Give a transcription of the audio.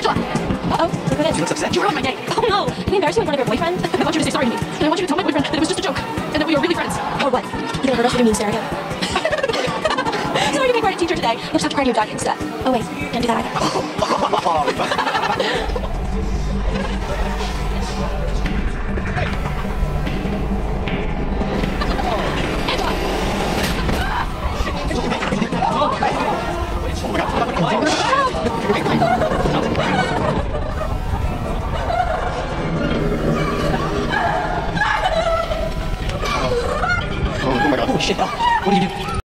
Angela! Uh-oh, look at this. She looks upset. You ruined my day. Oh no! Can I embarrass you in front of your boyfriend? I want you to say sorry to me. And I want you to tell my boyfriend that it was just a joke. And that we are really friends. Or what? You gonna hurt us with your mean stare again? Sorry to make part of teacher today. You'll just have to cry to your dog instead. Oh wait, can't do that either. Oh my god. Oh shit. What do you do?